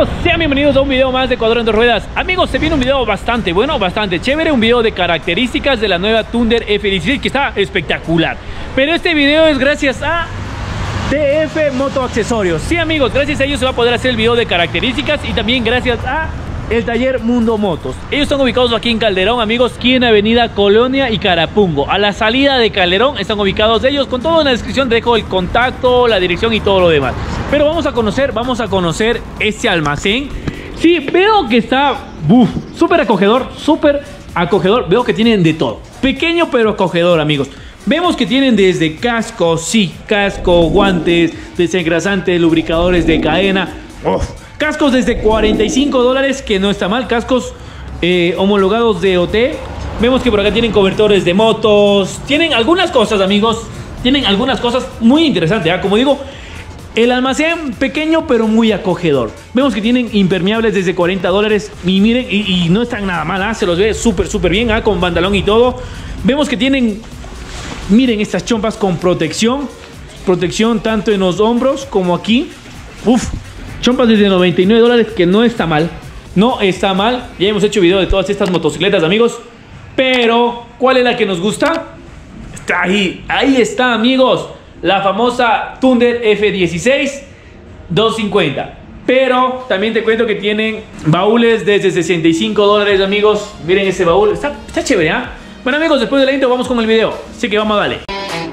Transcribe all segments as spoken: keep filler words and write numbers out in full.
amigos, sean bienvenidos a un video más de Cuadro en dos Ruedas. Amigos, se viene un video bastante bueno, bastante chévere. Un video de características de la nueva Thunder F dieciséis que está espectacular. Pero este video es gracias a T F Moto Accesorios. Sí amigos, gracias a ellos se va a poder hacer el video de características. Y también gracias a el taller Mundo Motos. Ellos están ubicados aquí en Calderón, amigos, aquí en Avenida Colonia y Carapungo. A la salida de Calderón están ubicados ellos. Con todo en la descripción te dejo el contacto, la dirección y todo lo demás. Pero vamos a conocer, vamos a conocer este almacén. Sí, veo que está súper acogedor, súper acogedor. Veo que tienen de todo. Pequeño pero acogedor, amigos. Vemos que tienen desde casco, sí, casco, guantes, desengrasantes, lubricadores de cadena. Uf. Cascos desde cuarenta y cinco dólares, que no está mal. Cascos eh, homologados de O T. Vemos que por acá tienen cobertores de motos. Tienen algunas cosas, amigos. Tienen algunas cosas muy interesantes, ¿eh? Como digo, el almacén pequeño pero muy acogedor. Vemos que tienen impermeables desde cuarenta dólares. Y miren, y, y no están nada mal, ¿eh? Se los ve súper, súper bien, ¿eh? Con pantalón y todo. Vemos que tienen, miren, estas chompas con protección. Protección tanto en los hombros como aquí. Uf. Chompas desde noventa y nueve dólares, que no está mal. No está mal. Ya hemos hecho video de todas estas motocicletas, amigos. Pero, ¿cuál es la que nos gusta? Está ahí. Ahí está, amigos. La famosa Thunder F dieciséis doscientos cincuenta. Pero también te cuento que tienen baúles desde sesenta y cinco dólares, amigos. Miren ese baúl. Está, está chévere, ¿eh? Bueno, amigos, después de la intro vamos con el video. Así que vamos a darle.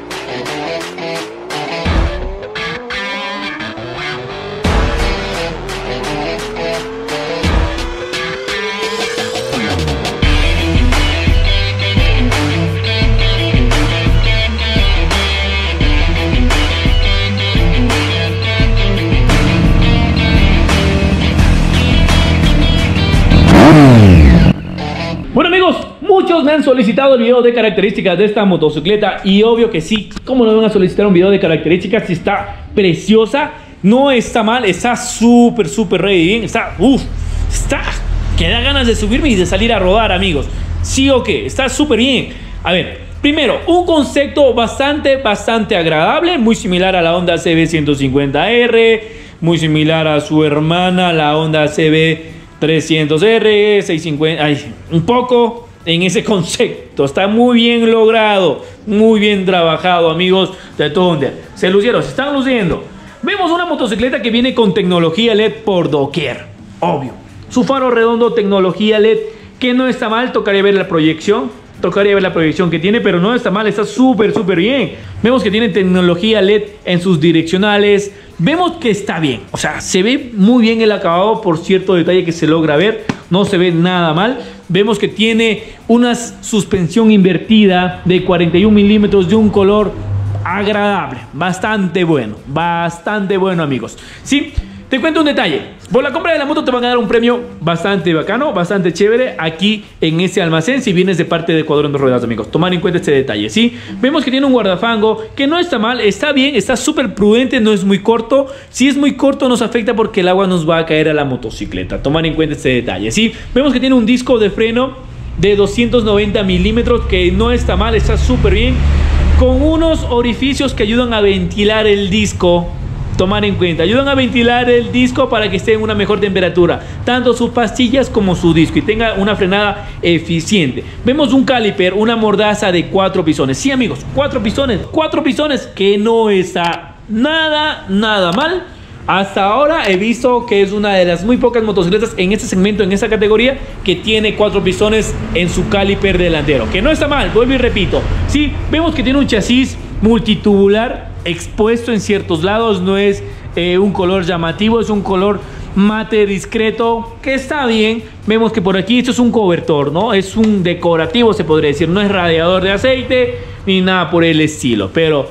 Bueno amigos, muchos me han solicitado el video de características de esta motocicleta. Y obvio que sí, ¿cómo no van a solicitar un video de características si está preciosa? No está mal, está súper, súper ready bien. Está, uff, está, que da ganas de subirme y de salir a rodar, amigos. Sí o qué, está súper bien. A ver, primero, un concepto bastante, bastante agradable. Muy similar a la Honda C B ciento cincuenta R. Muy similar a su hermana, la Honda C B trescientos R, seiscientos cincuenta, ay, un poco en ese concepto. Está muy bien logrado, muy bien trabajado, amigos de Thunder. Se lucieron, se están luciendo. Vemos una motocicleta que viene con tecnología L E D por doquier, obvio. Su faro redondo, tecnología L E D, que no está mal. Tocaría ver la proyección, tocaría ver la proyección que tiene, pero no está mal, está súper, súper bien. Vemos que tiene tecnología L E D en sus direccionales. Vemos que está bien, o sea, se ve muy bien el acabado por cierto detalle que se logra ver. No se ve nada mal. Vemos que tiene una suspensión invertida de cuarenta y un milímetros de un color agradable. Bastante bueno, bastante bueno, amigos. Sí, te cuento un detalle. Por la compra de la moto te van a dar un premio bastante bacano, bastante chévere aquí en este almacén si vienes de parte de Cuadro en dos Ruedas, amigos. Tomar en cuenta este detalle, ¿sí? Vemos que tiene un guardafango que no está mal, está bien, está súper prudente, no es muy corto. Si es muy corto nos afecta porque el agua nos va a caer a la motocicleta. Tomar en cuenta este detalle, ¿sí? Vemos que tiene un disco de freno de doscientos noventa milímetros que no está mal, está súper bien. Con unos orificios que ayudan a ventilar el disco. Tomar en cuenta, ayudan a ventilar el disco para que esté en una mejor temperatura, tanto sus pastillas como su disco, y tenga una frenada eficiente. Vemos un caliper, una mordaza de cuatro pistones. Sí amigos, cuatro pistones, cuatro pistones que no está nada, nada mal. Hasta ahora he visto que es una de las muy pocas motocicletas en este segmento, en esta categoría, que tiene cuatro pistones en su caliper delantero, que no está mal, vuelvo y repito. Sí, vemos que tiene un chasis multitubular expuesto en ciertos lados, no es eh, un color llamativo, es un color mate discreto que está bien. Vemos que por aquí esto es un cobertor, ¿no? Es un decorativo, se podría decir, no es radiador de aceite ni nada por el estilo, pero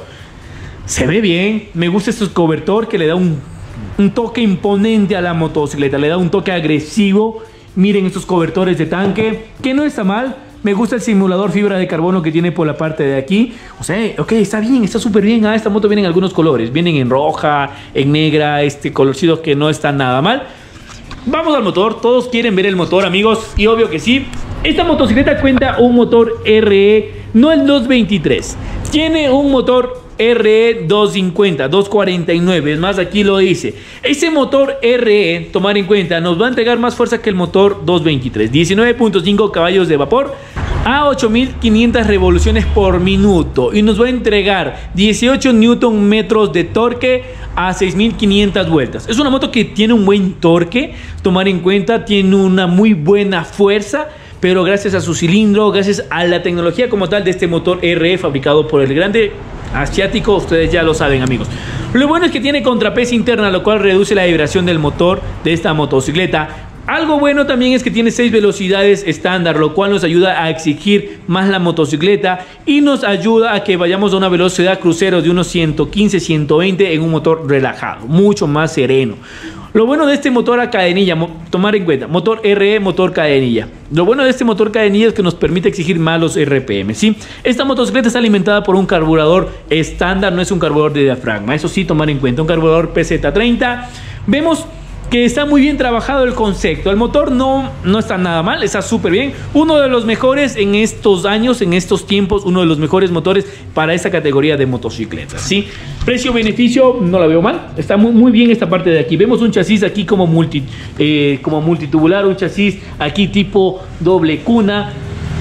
se ve bien. Me gusta este cobertor que le da un, un toque imponente a la motocicleta, le da un toque agresivo. Miren estos cobertores de tanque, que no está mal. Me gusta el simulador fibra de carbono que tiene por la parte de aquí. O sea, ok, está bien, está súper bien. Ah, esta moto viene en algunos colores. Vienen en roja, en negra, este colorcito que no está nada mal. Vamos al motor. Todos quieren ver el motor, amigos. Y obvio que sí. Esta motocicleta cuenta un motor R E, no el doscientos veintitrés. Tiene un motor R E doscientos cincuenta, doscientos cuarenta y nueve, es más, aquí lo dice. Ese motor R E, tomar en cuenta, nos va a entregar más fuerza que el motor doscientos veintitrés, diecinueve punto cinco caballos de vapor a ocho mil quinientas revoluciones por minuto, y nos va a entregar dieciocho newton metros de torque a seis mil quinientas vueltas. Es una moto que tiene un buen torque, tomar en cuenta, tiene una muy buena fuerza, pero gracias a su cilindro, gracias a la tecnología como tal de este motor R E fabricado por el grande asiático, ustedes ya lo saben, amigos. Lo bueno es que tiene contrapeso interna, lo cual reduce la vibración del motor de esta motocicleta. Algo bueno también es que tiene seis velocidades estándar, lo cual nos ayuda a exigir más la motocicleta y nos ayuda a que vayamos a una velocidad crucero de unos ciento quince, ciento veinte en un motor relajado, mucho más sereno. Lo bueno de este motor a cadenilla, tomar en cuenta, motor R E, motor cadenilla. Lo bueno de este motor cadenilla es que nos permite exigir más los R P M, ¿sí? Esta motocicleta está alimentada por un carburador estándar, no es un carburador de diafragma. Eso sí, tomar en cuenta, un carburador P Z treinta. Vemos que está muy bien trabajado el concepto. El motor no, no está nada mal, está súper bien. Uno de los mejores en estos años, en estos tiempos, uno de los mejores motores para esta categoría de motocicletas, ¿sí? Precio-beneficio, no la veo mal. Está muy, muy bien esta parte de aquí. Vemos un chasis aquí como, multi, eh, como multitubular, un chasis aquí tipo doble cuna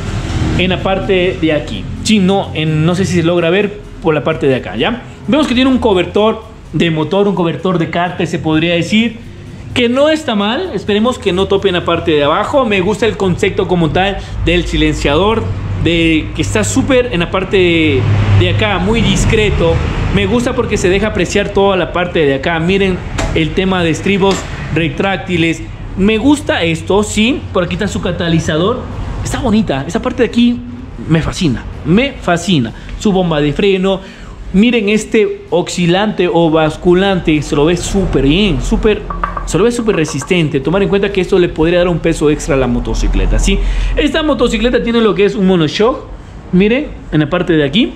en la parte de aquí. Sí, no, en, no sé si se logra ver por la parte de acá, ¿ya? Vemos que tiene un cobertor de motor, un cobertor de cárter, se podría decir, que no está mal. Esperemos que no tope en la parte de abajo. Me gusta el concepto como tal del silenciador, de que está súper en la parte de, de acá, muy discreto. Me gusta porque se deja apreciar toda la parte de acá. Miren el tema de estribos retráctiles. Me gusta esto, sí. Por aquí está su catalizador. Está bonita. Esa parte de aquí me fascina. Me fascina. Su bomba de freno. Miren este oscilante o basculante. Se lo ve súper bien. Súper... Se lo ve súper resistente. Tomar en cuenta que esto le podría dar un peso extra a la motocicleta, ¿sí? Esta motocicleta tiene lo que es un monoshock. Miren, en la parte de aquí.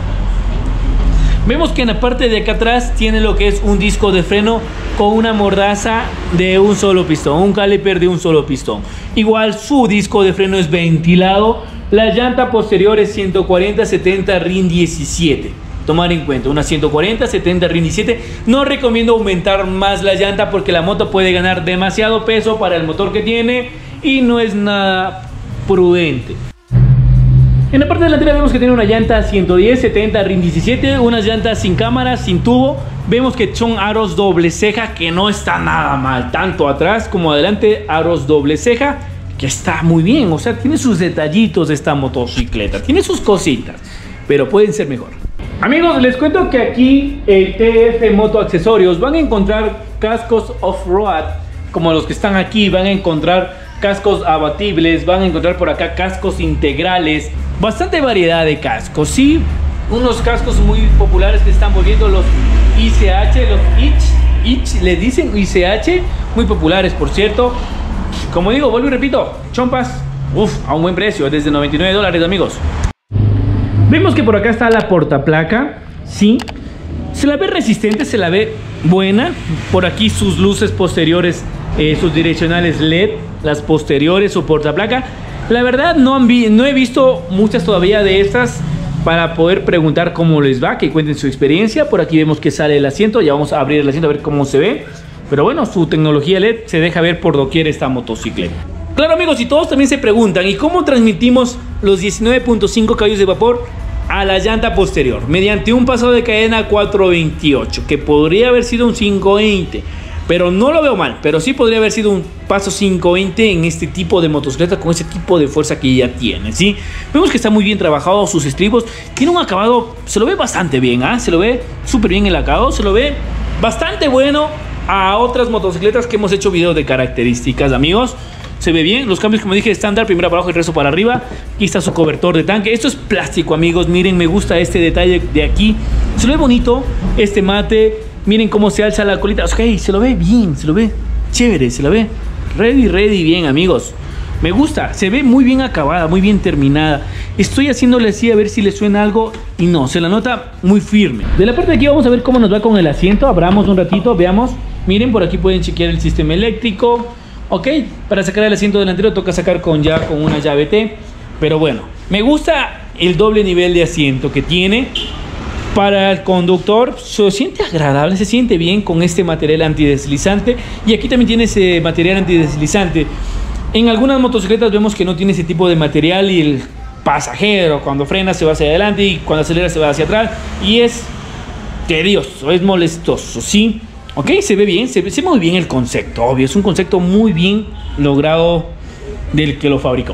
Vemos que en la parte de acá atrás tiene lo que es un disco de freno con una mordaza de un solo pistón, un caliper de un solo pistón. Igual su disco de freno es ventilado. La llanta posterior es ciento cuarenta setenta R I N diecisiete. Tomar en cuenta, una ciento cuarenta setenta R I N diecisiete. No recomiendo aumentar más la llanta porque la moto puede ganar demasiado peso para el motor que tiene y no es nada prudente. En la parte delantera vemos que tiene una llanta ciento diez setenta R I N diecisiete, unas llantas sin cámara, sin tubo. Vemos que son aros doble ceja, que no está nada mal, tanto atrás como adelante, aros doble ceja, que está muy bien. O sea, tiene sus detallitos esta motocicleta, tiene sus cositas, pero pueden ser mejor. Amigos, les cuento que aquí el T F Moto Accesorios van a encontrar cascos off-road como los que están aquí, van a encontrar cascos abatibles, van a encontrar por acá cascos integrales, bastante variedad de cascos, sí, unos cascos muy populares que están volviendo los I C H, los I C H, I C H, les dicen I C H, muy populares por cierto. Como digo, vuelvo y repito, chompas, uff, a un buen precio, desde noventa y nueve dólares, amigos. Vemos que por acá está la portaplaca, sí, se la ve resistente, se la ve buena. Por aquí sus luces posteriores, eh, sus direccionales L E D, las posteriores, su portaplaca. La verdad no, han vi no he visto muchas todavía de estas para poder preguntar cómo les va, que cuenten su experiencia. Por aquí vemos que sale el asiento, ya vamos a abrir el asiento a ver cómo se ve. Pero bueno, su tecnología L E D se deja ver por doquier esta motocicleta. Claro, amigos, y todos también se preguntan, ¿y cómo transmitimos los diecinueve punto cinco caballos de vapor a la llanta posterior? Mediante un paso de cadena cuatro veintiocho, que podría haber sido un cinco veinte, pero no lo veo mal, pero sí podría haber sido un paso cinco veinte en este tipo de motocicleta con ese tipo de fuerza que ya tiene, ¿sí? Vemos que está muy bien trabajado sus estribos, tiene un acabado, se lo ve bastante bien, ¿ah? ¿eh? Se lo ve súper bien el acabado, se lo ve bastante bueno a otras motocicletas que hemos hecho videos de características, amigos. Se ve bien, los cambios como dije estándar, primero para abajo y el resto para arriba. Aquí está su cobertor de tanque, esto es plástico, amigos, miren, me gusta este detalle de aquí, se lo ve bonito, este mate, miren cómo se alza la colita, ok, se lo ve bien, se lo ve chévere, se lo ve ready, ready bien, amigos, me gusta, se ve muy bien acabada, muy bien terminada. Estoy haciéndole así a ver si le suena algo y no, se la nota muy firme. De la parte de aquí vamos a ver cómo nos va con el asiento, abramos un ratito, veamos, miren, por aquí pueden chequear el sistema eléctrico. Ok, para sacar el asiento delantero toca sacar con ya con una llave T. Pero bueno, me gusta el doble nivel de asiento que tiene. Para el conductor se siente agradable, se siente bien con este material antideslizante. Y aquí también tiene ese material antideslizante. En algunas motocicletas vemos que no tiene ese tipo de material y el pasajero cuando frena se va hacia adelante y cuando acelera se va hacia atrás. Y es tedioso, es molestoso, ¿sí? Ok, se ve bien, se ve, se ve muy bien el concepto, obvio. Es un concepto muy bien logrado del que lo fabricó.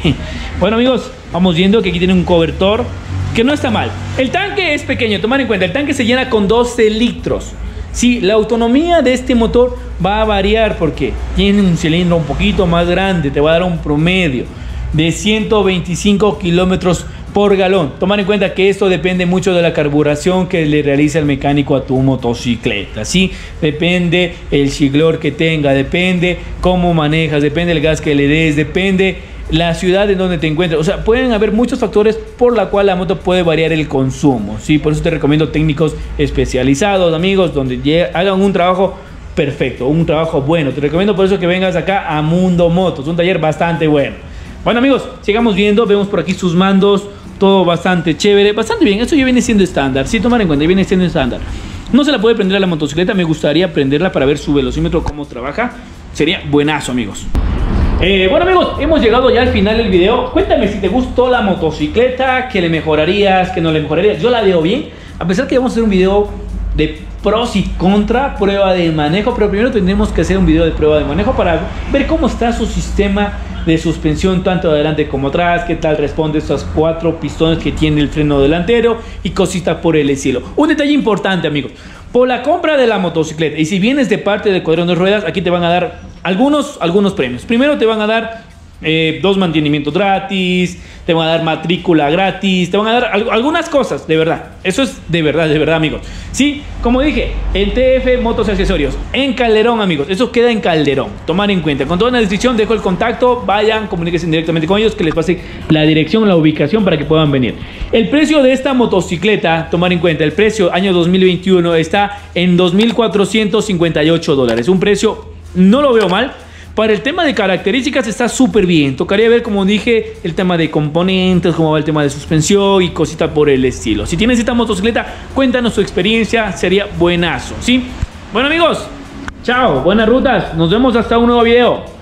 Bueno amigos, vamos viendo que aquí tiene un cobertor que no está mal. El tanque es pequeño, tomar en cuenta, el tanque se llena con doce litros. Sí, la autonomía de este motor va a variar porque tiene un cilindro un poquito más grande, te va a dar un promedio de ciento veinticinco kilómetros por galón. Tomar en cuenta que esto depende mucho de la carburación que le realiza el mecánico a tu motocicleta, ¿sí? Depende el chiglor que tenga, depende cómo manejas, depende el gas que le des, depende la ciudad en donde te encuentres. O sea, pueden haber muchos factores por la cual la moto puede variar el consumo, ¿sí? Por eso te recomiendo técnicos especializados, amigos, donde hagan un trabajo perfecto, un trabajo bueno. Te recomiendo por eso que vengas acá a Mundo Motos, un taller bastante bueno. Bueno amigos, sigamos viendo, vemos por aquí sus mandos, todo bastante chévere, bastante bien. Esto ya viene siendo estándar, sí, tomar en cuenta, ya viene siendo estándar. No se la puede prender a la motocicleta, me gustaría prenderla para ver su velocímetro, cómo trabaja. Sería buenazo amigos. Eh, bueno amigos, hemos llegado ya al final del video. Cuéntame si te gustó la motocicleta, que le mejorarías, que no le mejorarías. Yo la veo bien, a pesar que vamos a hacer un video de pros y contra, prueba de manejo, pero primero tendremos que hacer un video de prueba de manejo para ver cómo está su sistema de suspensión tanto adelante como atrás, qué tal responde estos cuatro pistones que tiene el freno delantero y cositas por el estilo. Un detalle importante amigos, por la compra de la motocicleta y si vienes de parte de Cuadrón de Ruedas, aquí te van a dar algunos, algunos premios. Primero te van a dar eh, dos mantenimientos gratis, te van a dar matrícula gratis, te van a dar al algunas cosas, de verdad. Eso es de verdad, de verdad amigos. Sí, como dije, en T F Motos y Accesorios, en Calderón amigos, eso queda en Calderón, tomar en cuenta. Con toda la descripción dejo el contacto, vayan, comuníquense directamente con ellos, que les pase la dirección, la ubicación para que puedan venir. El precio de esta motocicleta, tomar en cuenta, el precio año dos mil veintiuno está en dos mil cuatrocientos cincuenta y ocho dólares, un precio, no lo veo mal. Para el tema de características está súper bien. Tocaría ver, como dije, el tema de componentes, cómo va el tema de suspensión y cositas por el estilo. Si tienes esta motocicleta, cuéntanos tu experiencia, sería buenazo, ¿sí? Bueno amigos, chao, buenas rutas, nos vemos hasta un nuevo video.